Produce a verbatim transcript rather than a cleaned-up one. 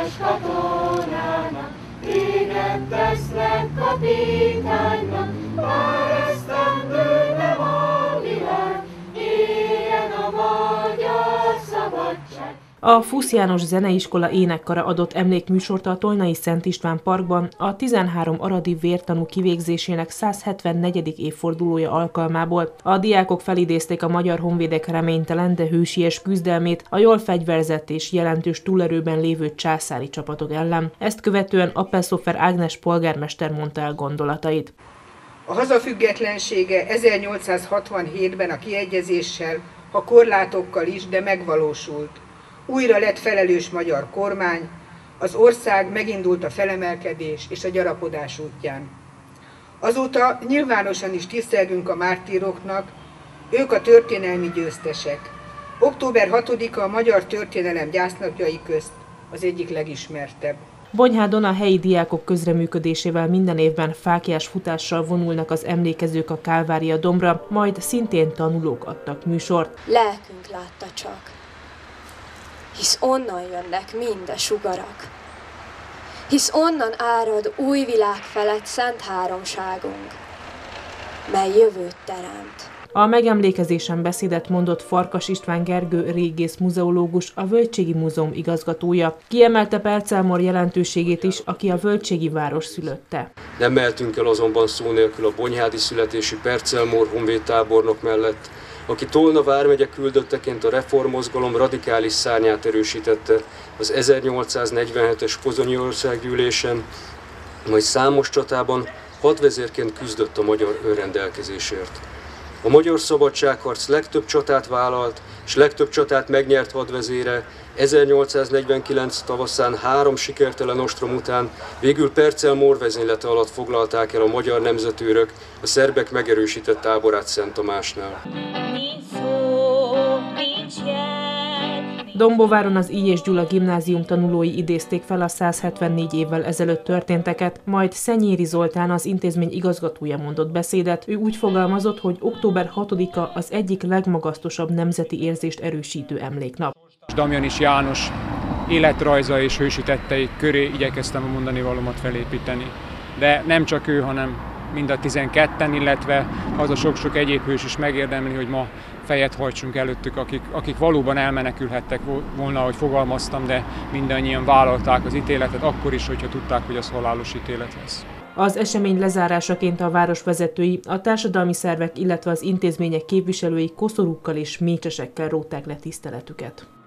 híres katonának, téged tesznek kapitánynak, bár esztendő nem a világ, éljen a magyar szabadság. A Fusz János Zeneiskola énekkara adott emlékműsort a Tolnai Szent István Parkban a tizenhárom aradi vértanú kivégzésének százhetvennegyedik évfordulója alkalmából. A diákok felidézték a magyar honvédek reménytelen, de hősies küzdelmét a jól fegyverzett és jelentős túlerőben lévő császári csapatok ellen. Ezt követően Appelszofer Ágnes polgármester mondta el gondolatait. A haza függetlensége ezernyolcszázhatvanhétben a kiegyezéssel, ha korlátokkal is, de megvalósult. Újra lett felelős magyar kormány, az ország megindult a felemelkedés és a gyarapodás útján. Azóta nyilvánosan is tisztelgünk a mártíroknak, ők a történelmi győztesek. október hatodika a magyar történelem gyásznapjai közt az egyik legismertebb. Bonyhádon a helyi diákok közreműködésével minden évben fáklyás futással vonulnak az emlékezők a Kálvária dombra, majd szintén tanulók adtak műsort. Lelkünk látta csak, hisz onnan jönnek minden sugarak, hisz onnan árad új világ felett szent háromságunk, mely jövőt teremt. A megemlékezésen beszédet mondott Farkas István Gergő régész muzeológus, a Völgységi Múzeum igazgatója. Kiemelte Percelmor jelentőségét is, aki a völgységi város szülötte. Nem mehetünk el azonban szó nélkül a bonyhádi születésű Percelmor honvédtábornok mellett, aki Tolna vármegye küldötteként a reformmozgalom radikális szárnyát erősítette az ezernyolcszáznegyvenhetes pozsonyi országgyűlésen, majd számos csatában hadvezérként küzdött a magyar önrendelkezésért. A magyar szabadságharc legtöbb csatát vállalt, és legtöbb csatát megnyert hadvezére ezernyolcszáznegyvenkilenc tavaszán három sikertelen ostrom után végül Percelmor vezénylete alatt foglalták el a magyar nemzetőrök a szerbek megerősített táborát Szent Tamásnál. Dombováron az Illyés Gyula gimnázium tanulói idézték fel a százhetvennégy évvel ezelőtt történteket, majd Szenyéri Zoltán, az intézmény igazgatója mondott beszédet. Ő úgy fogalmazott, hogy október hatodika az egyik legmagasztosabb nemzeti érzést erősítő emléknap. Damjanis János életrajza és hősi tettei köré igyekeztem a mondani valómat felépíteni. De nem csak ő, hanem mind a tizenketten, illetve az a sok-sok egyéb hős is megérdemli, hogy ma fejet hajtsunk előttük, akik, akik valóban elmenekülhettek volna, ahogy fogalmaztam, de mindannyian vállalták az ítéletet, akkor is, hogyha tudták, hogy az halálos ítélet lesz. Az esemény lezárásaként a város vezetői, a társadalmi szervek, illetve az intézmények képviselői koszorúkkal és mécsesekkel rótták le tiszteletüket.